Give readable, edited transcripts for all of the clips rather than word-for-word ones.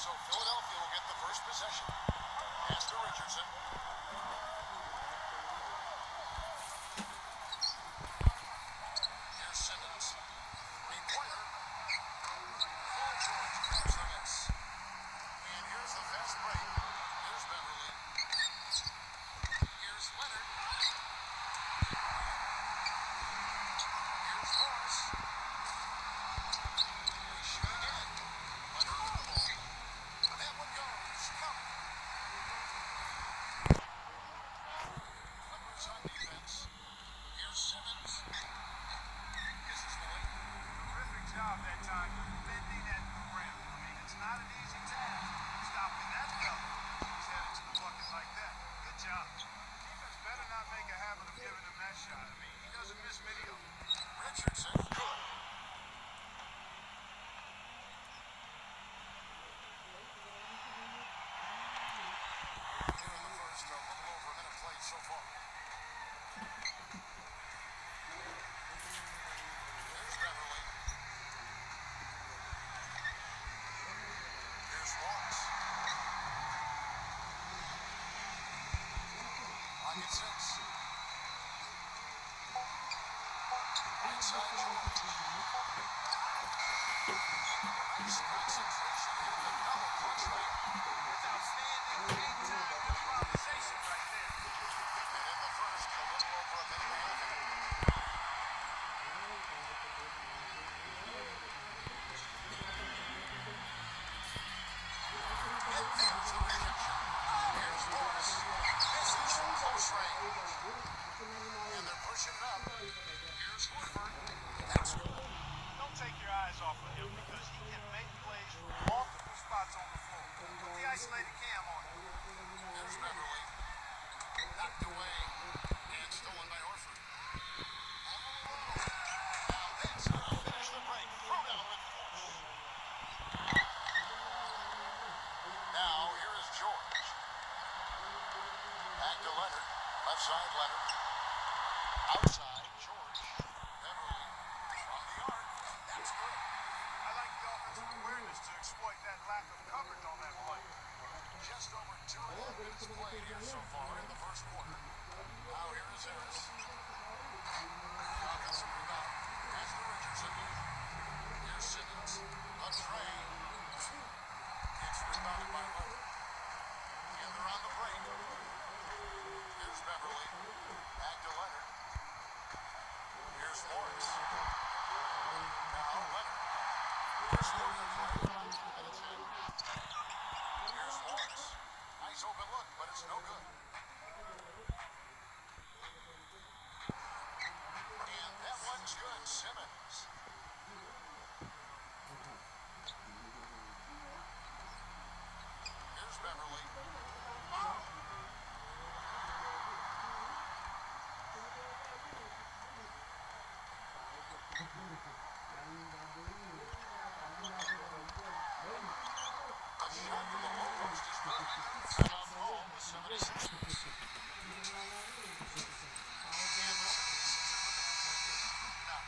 So Philadelphia will get the first possession. Pass to Richardson. Here's Simmons. Three-pointer. Paul George grabs the miss. And here's the fast break. Here's Beverly. Here's Leonard. Here's Morris. They shoot again. Leonard with the ball. That one goes. Counted. Clippers on defense. Here's Simmons. Kisses the lane. Terrific job that time defending that rim. I mean, it's not an easy task stopping that fella. He's headed to the bucket like that. Good job. Defense better not make a habit of giving him that shot. I mean, he doesn't miss many of them. Richardson. Good. Here in the first, a little over a minute played so far. There's Beverly. Here's Morris. Pocket six. Right side George. Nice concentration here. The double clutch layup. It's outstanding big-time improvisation right there. And in the first, a little over a minute left. And there's the rejection. Here's Morris. Misses from close range. And they're pushing it up. Here's Horford. That's good. Don't take your eyes off of him because he can make plays from multiple spots on the floor. Put the isolated cam on him. There's Beverly. Knocked away. And stolen by Horford. Now that's how to finish the break. Throw down with force. Now here is George. Back to Leonard. Left side Leonard. Outside George. Beverly from the arc. That's good. I like the offensive awareness to exploit that lack of coverage on that play. Just over 2.5 minutes played here so far in the first quarter. Now here is Harris. Offensive rebound. Pass to Richardson. Here's Simmons. A tray. It's rebounded by Leonard. And they're on the break. Here's Beverly. Back to Leonard. Here's Morris. Now Leonard. First quarter of play. 2 minutes in. Here's Morris. Nice open look, but it's no good. And that one's good. Simmons. Here's Beverly. A shot from the low post is good. Foul ball with 76. And the 76ers now.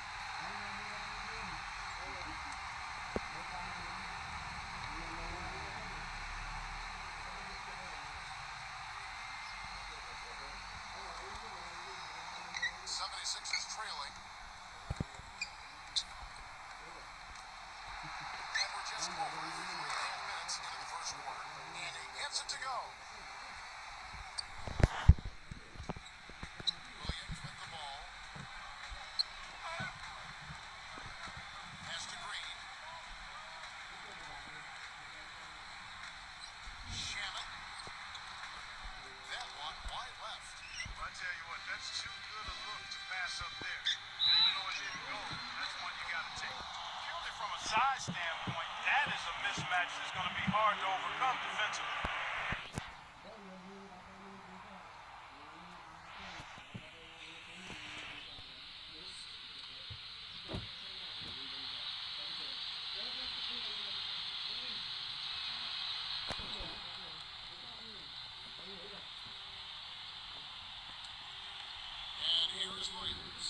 '76ers trailing. And we're just over 3.5 minutes into the first quarter. And he gets it to go. Williams with the ball. Pass to Green. Shannon. That one wide left. I tell you what, that's too good a look to pass up there. Even though it didn't go, that's one you got to take. Purely from a size standpoint, that is a mismatch that's going to be hard to overcome defensively. And here is Williams.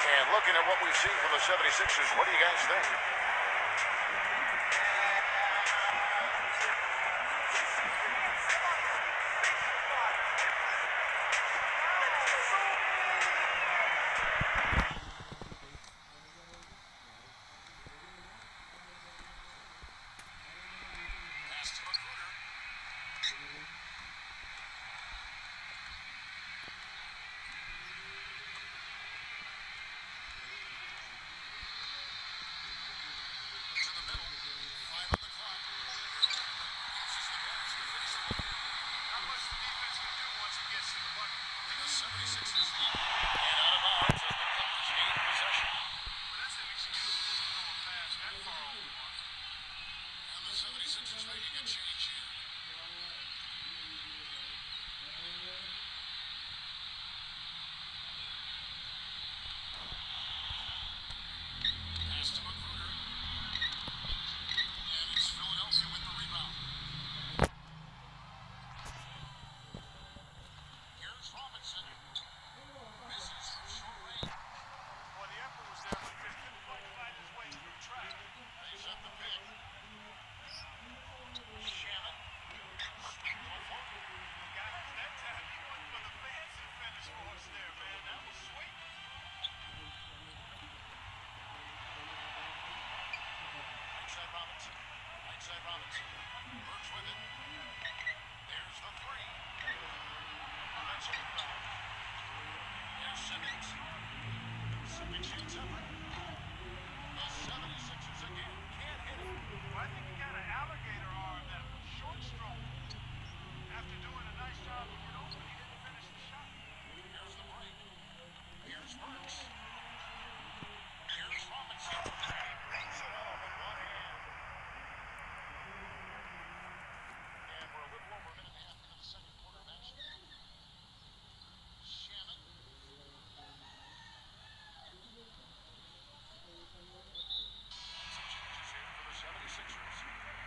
And looking at what we've seen from the 76ers, what do you guys think? Works with it. There's the three. That's a rebound. Here's Simmons. Second chance effort. The 76ers again. Can't hit it. Well, I think he got an alligator arm, that short stroke. After doing a nice job of it open, he didn't finish the shot. Here's the break. Here's Burks. Here's Robinson. He beats it home with one hand. And we're a little over a minute and a half into the second quarter of action. Shannon. Some changes here for the 76ers.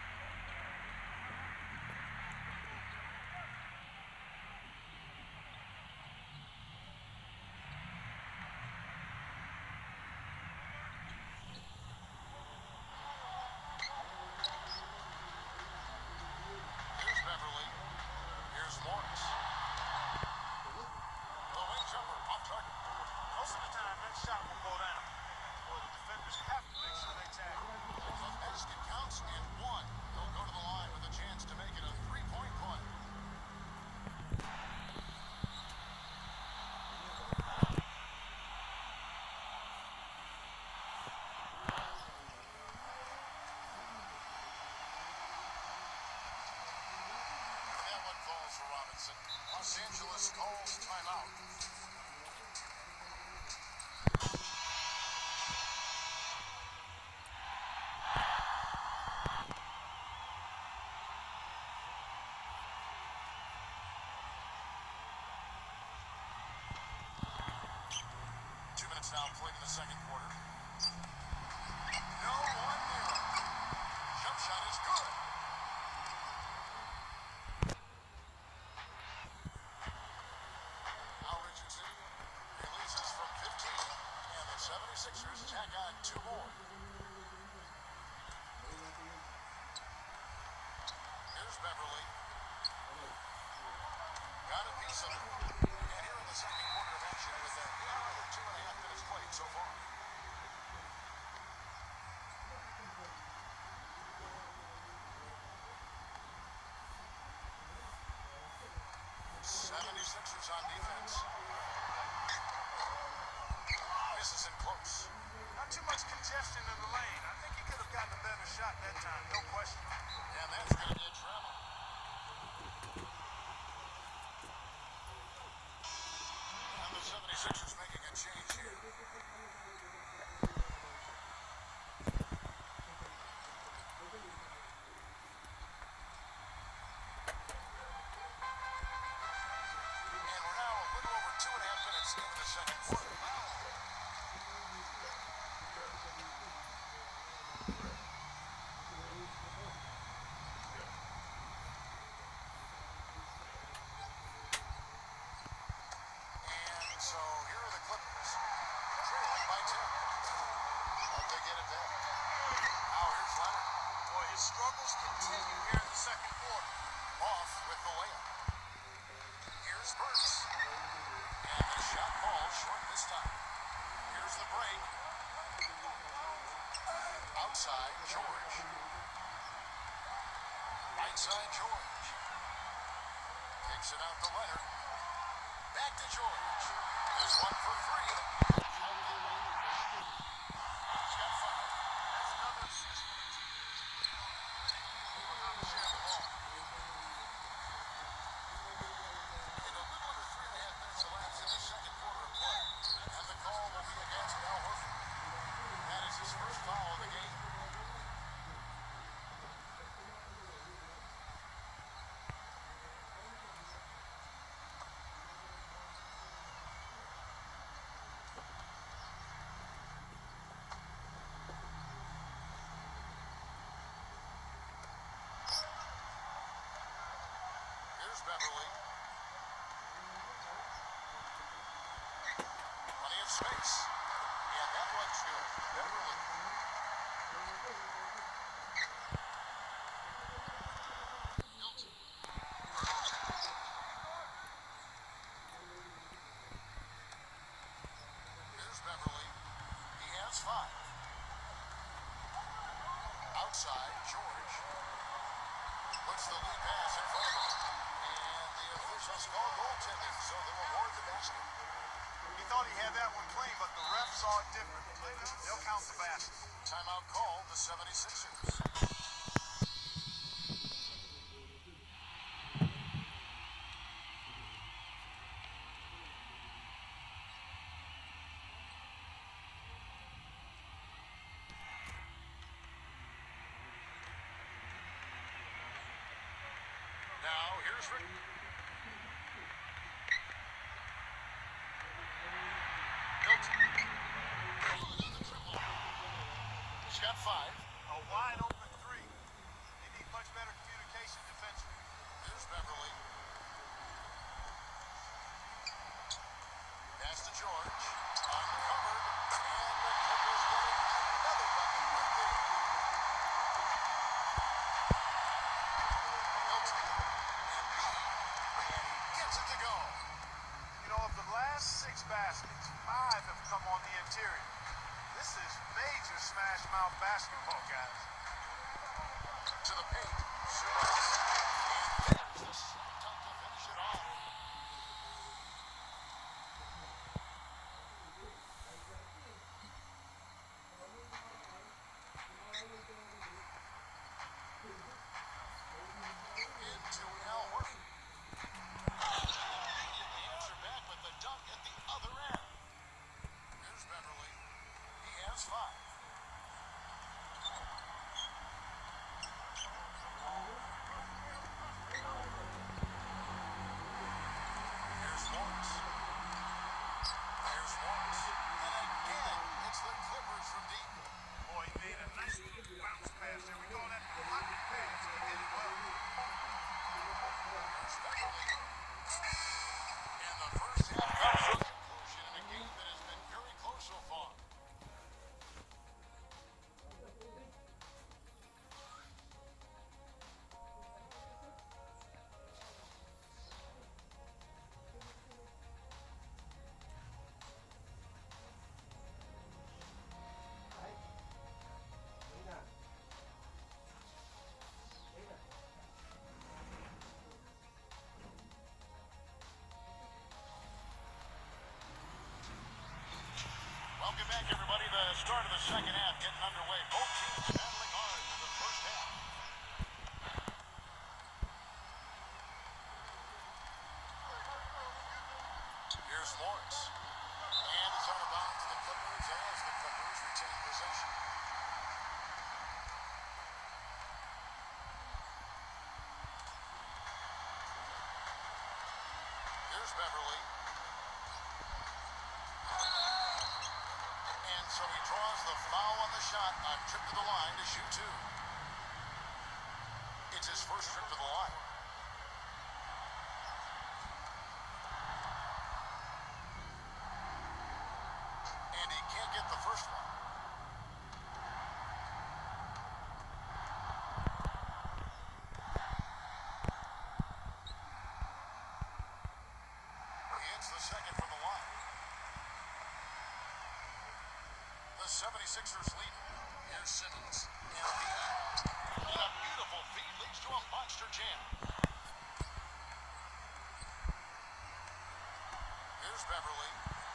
Here's Beverly. Here's Morris. The wing jumper off target. Most of the time, that shot will go down. Or the defenders have to make sure they tag him. The basket counts and one. He'll go to the line with a chance to make it a three-point play. That one falls for Robinson. Los Angeles calls timeout. 2 minutes now played in the second quarter. No one near him. Jump shot is good. Now Richardson releases from 15, and the 76ers tack on two more. Here's Beverly. Got a piece of it. And here in the second quarter of action with a under 2.5 minutes played so far. 76ers on defense. Misses in close. Not too much congestion in the lane. I think he could have gotten a better shot that time, no question. And that's going to be a travel. And the 76ers making a change here. And we're now a little over 2.5 minutes into the second quarter. So here are the Clippers, trailing by break. Outside, George. Right side, George. Kicks it out to Leonard. Back to George. There's one for three. He's got five. That's another assist for the team. Share the ball. In a little under 3.5 minutes elapsed in the second quarter of play. And the call will be against Horford. That is his first foul of the game. Here's Beverly. Plenty of space. And that one's good. Beverly. Here's Beverly. He has five. Outside, George. Puts the lead pass in front of him. And the officials call goaltending, so they will award the basket. He thought he had that one clean, but the ref saw it different. They'll count the basket. Timeout called the 76ers. Now, here's Rick. He's got five. A wide open three. They need much better communication defensively. Here's Beverly. Pass to George. Uncovered. And the Clippers getting another bucket right there. Hilton. And he gets it to go. You know, of the last 6 baskets, 5 have come on the interior. This is major smash mouth basketball, guys. To the paint. Simmons. And there's the shot to finish it off. Into Horford. The answer back with the dunk at the other end. Here's Beverly. He has five. Here's Morris. Here's Morris. And again, it's the Clippers from deep. Boy, he made a nice bounce pass there. We call that pocket pass. He did it well. Here's Beverly. And the first half comes to a conclusion in a game that has been very close so far. Welcome back, everybody. The start of the second half getting underway. Both teams battling hard in the first half. Here's Morris. And it's out of bounds to the Clippers as the Clippers retain possession. Here's Beverly. And so he draws the foul on the shot on trip to the line to shoot two. It's his first trip to the line. And he can't get the first one. He hits the second from the line. 76ers lead. Here's Simmons. And a beautiful feed leads to a monster jam. Here's Beverly.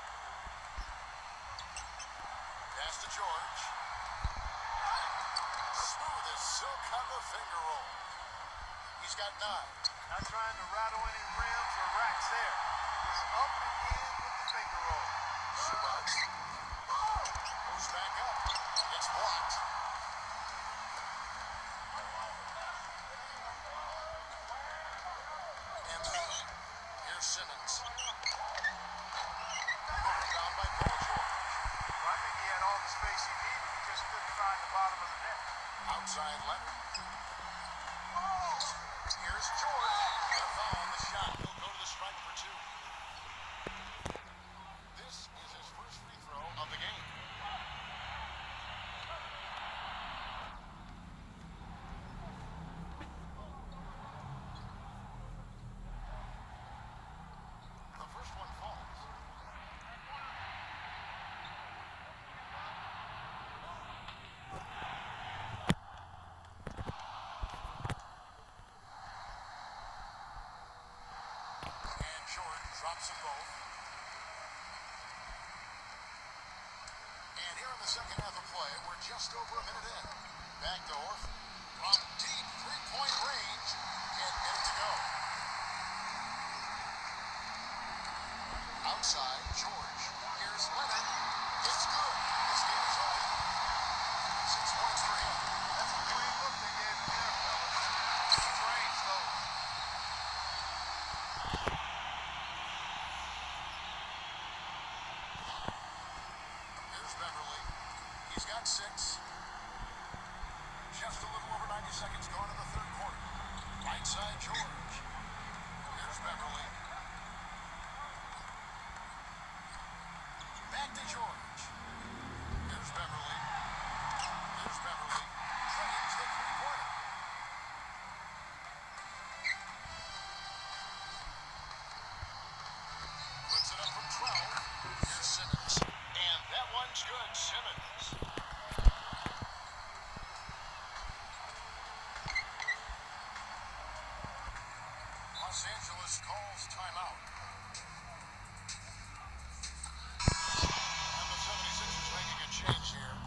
Pass to George. Smooth as silk on the finger roll. He's got 9. Not trying to rattle any rims or racks there. Just up and in with the finger roll. Simmons goes back up. It's blocked. And here's Simmons. Broken down by Paul George. Well, I think he had all the space he needed. He just couldn't find the bottom of the net. Outside Leonard. Here's George. And a foul on the shot. He'll go to the strike for 2. This is his first free throw of the game. The first one falls. Jordan drops them both. And here in the second half of play, we're just over a minute in. Back to Horford. From deep three-point range. Can't get it to go. Outside, George. Here's Leonard. It's good. This game is all even. 6 points for him. That's a clean look they gave him there, fellas. Strange, though. Beverly. He's got 6. Just a little over 90 seconds gone in the third quarter. Right side, George. Here's Beverly. Back to George. Here's Beverly. Here's Beverly. Drains the three-pointer. Puts it up from 12. Here's Simmons. And that one's good, Simmons. Los Angeles calls timeout. And the 76ers making a change here.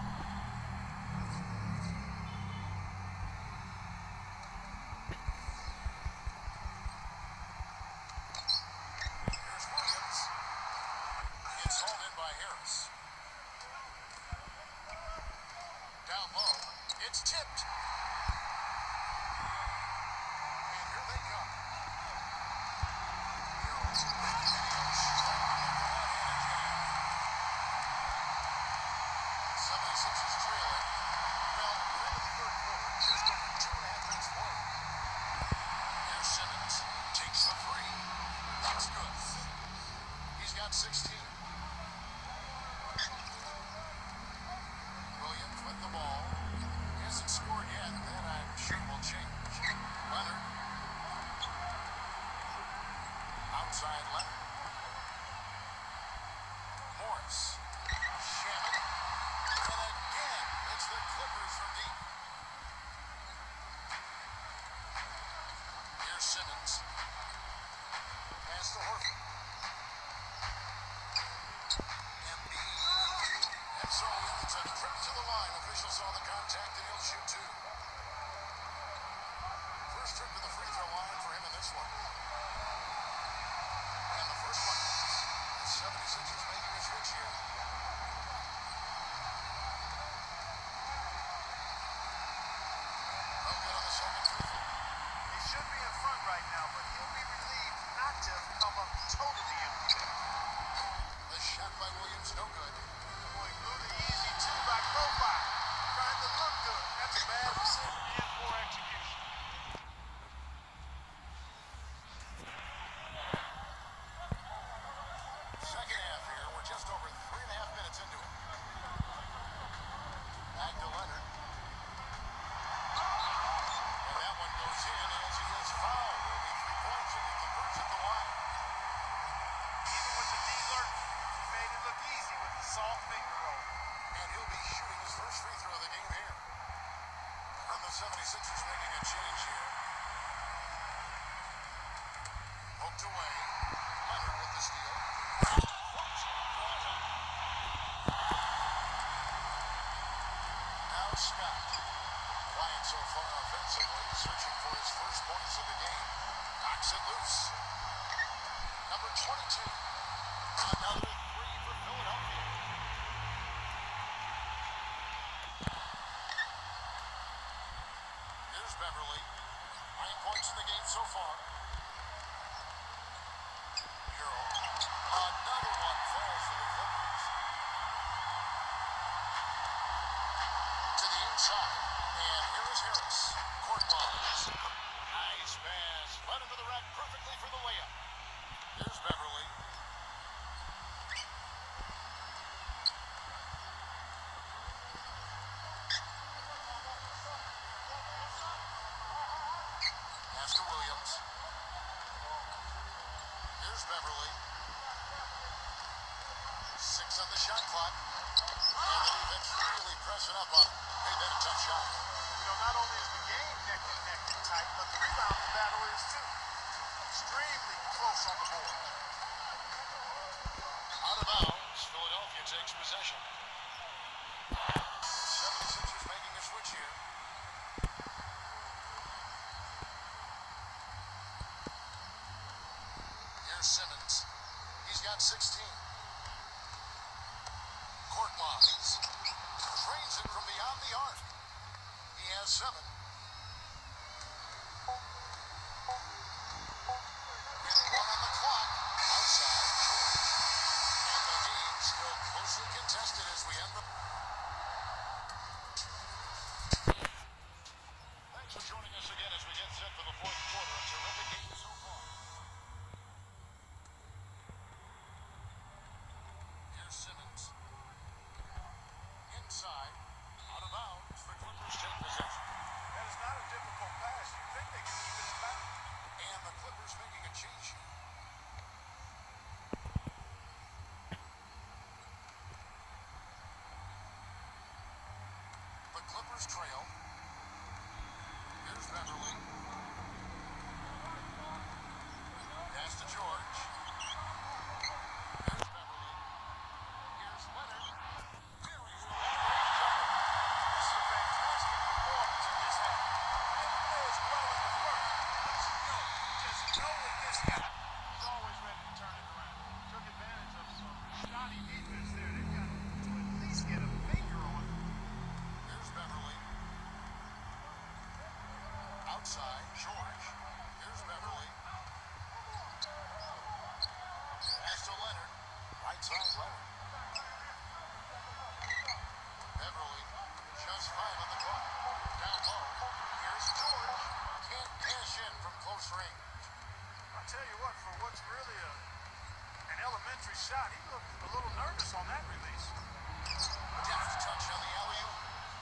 Here's Williams. It's hauled in by Harris. Down low. It's tipped. And here they come. Heroes. Trailing. Well, we're into the third quarter. Just over 2.5 minutes forward. Here's Simmons. Takes the 3. That's good. He's got 16. Williams with the ball. He hasn't scored yet. That I'm sure will change. Leonard. Outside Leonard. Morris. Shannon. And again, it's the Clippers from deep. Here's Simmons. Pass to Horford. And so it's a trip to the line. Officials saw the contact and he'll shoot 2. First trip to the free throw line for him in this one. And the first one is the 76ers making a switch here. No good on the second free throw. He should be in front right now, but he'll be relieved not to have come up totally empty. The shot by Williams, no good. Boy, blew the easy 2 by Kawhi. Trying to look good. That's a bad decision and poor execution. Second half here. We're just over 3.5 so far offensively, searching for his first points of the game. Knocks it loose. Number 22. Another three for Philadelphia. Here's Beverly. 9 points in the game so far. Hero. Another one falls for the Clippers. To the inside. And here is Harris. Court balls. Nice pass. Right into the rack perfectly for the layup. Here's Beverly. Pass to Williams. Here's Beverly. 6 on the shot clock. And the defense really pressing up on him. Made that a tough shot. You know, not only is the game neck and neck and tight, but the rebounding battle is too. Extremely close on the board. Out of bounds. Philadelphia takes possession. The 76ers making a switch here. Here's Simmons. He's got 16. Court lines. Trains it from beyond the arc. He has 7. And 1 on the clock. Outside, George. And the game still closely contested as we end the... Thanks for joining us again as we get set for the 4th quarter. A terrific game so far. Here's Simmons. Inside. Out of bounds. The Clippers take possession. That is not a difficult pass. You think they can even it back. And the Clippers making a change here. The Clippers trail. Here's Beverly. Pass to George. Here's Beverly. Here's Leonard. Carries the long-range jumper. This is a fantastic performance in this half. Didn't play as well in the first, but just know with this guy, he's always ready to turn it around. Took advantage of some shoddy defense there. They've got to at least get a finger on it. Here's Beverly. Outside, George. Here's Beverly. Pass to Leonard. Right side, Leonard. Beverly. Just 5 on the clock. Down low. Here's George. Can't cash in from close range. I'll tell you what, for what's really an elementary shot, he looked a little nervous on that release. Deft touch on the alley-oop.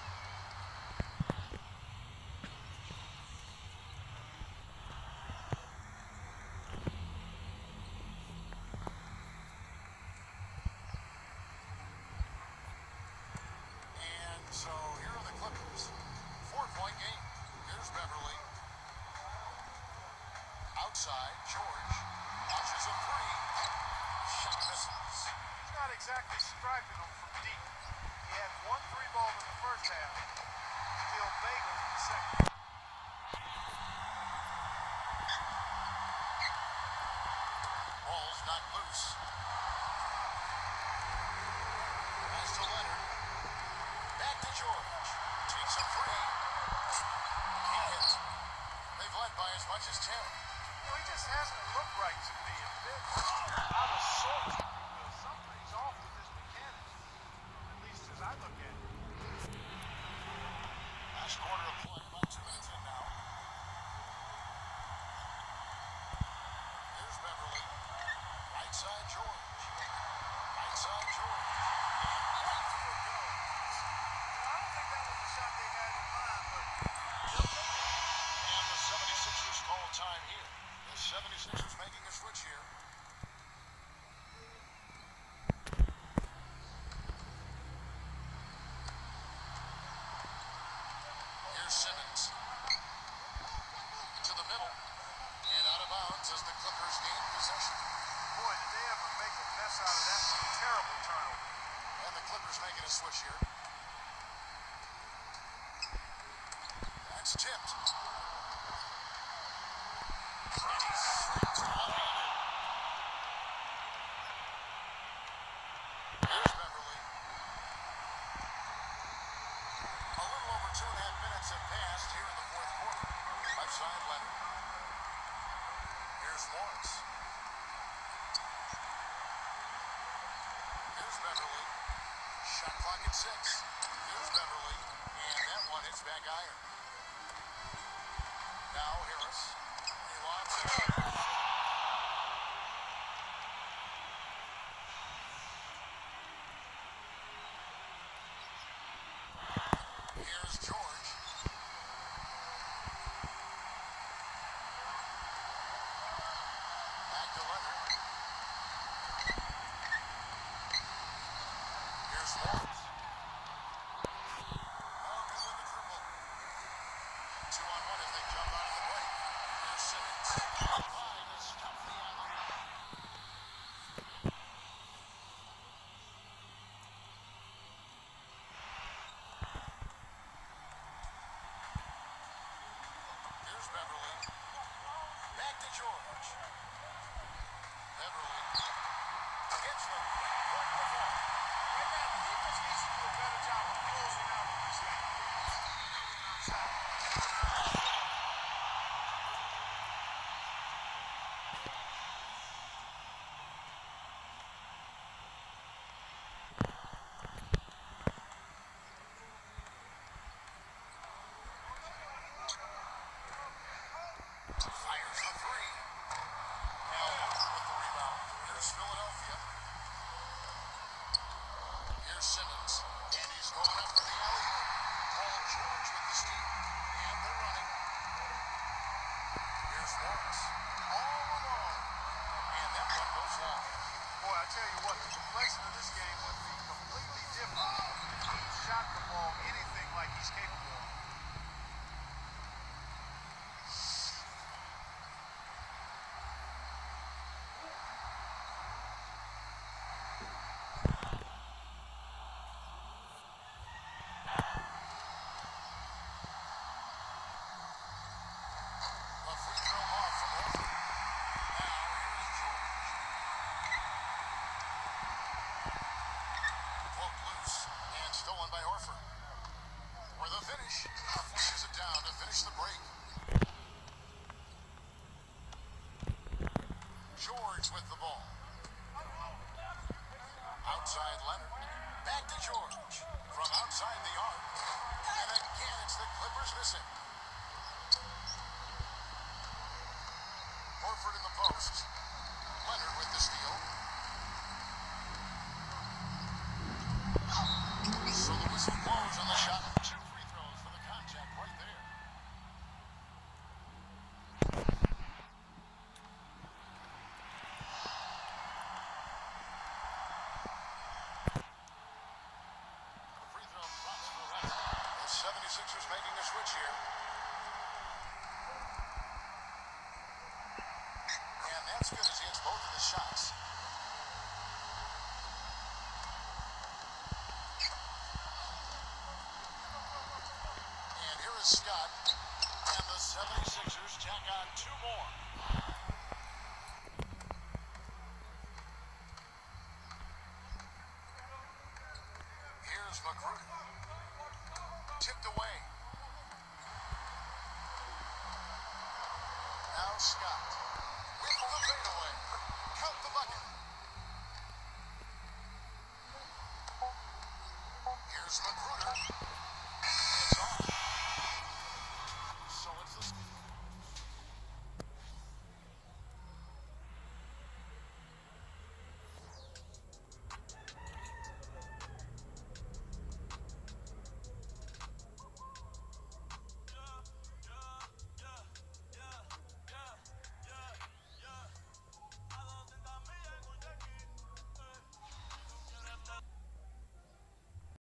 And so here are the Clippers. 4-point game. Here's Beverly. Outside, George. Launches a 3. Shot misses. He's not exactly striping them from deep. He had 1 3-ball in the first half. Still bagel in the second. Ball's not loose. Pass to Leonard. Back to George. Takes a 3. Can't hit. They've led by as much as 10. You know, he just hasn't looked right to me. A bit out of sorts. Something's off with his mechanics. At least as I look at it. Last quarter of play, about 2 minutes in now. Here's Beverly. Right side, George. Right side, George. And right through it goes. I don't think that was the shot they had in mind, but they'll take it. And the 76ers call time here. The 76ers making a switch here. Here's Simmons. To the middle. And out of bounds as the Clippers gain possession. Boy, did they ever make a mess out of that terrible turnover. And the Clippers making a switch here. That's clock at 6. Here's Beverly, and that one hits back iron. Now Harris. He lobs it up. Here's George. Back to Leonard. Here's Lawrence. Good with the triple. 2-on-1 as they jump out of the break. Here's Simmons. Kawhi to stop the alley. Here's Beverly. Back to George. Beverly gets the three-point ball. Right now, the defense needs to do a better job of closing out on this game. Outside. Fires the three. Now Horford with the rebound. Here's Philadelphia. Here's Simmons. And he's going up for the alley-oop. Paul George with the steal. And they're running. Here's Lawrence. All alone. And that one goes long. Boy, I tell you what, the complexion of this game would be completely different if he shot the ball anything like he's capable of. A free throw off from Horford. Now here's George. Poked loose and stolen by Horford. For the finish. Flushes it down to finish the break. George with the ball. Outside Leonard. Back to George. From outside the arc. And again it's the Clippers missing. Horford in the post. Leonard with the steal. So the whistle blows on the shot. 2 free throws for the contact right there. The free throw drops for Leonard. The 76ers making a switch here. And that's good as he hits both of the shots. And here is Scott. And the 76ers tack on 2 more. Here's McGruder. Tipped away. Now Scott. With the fadeaway. Count the bucket. Here's McGruder.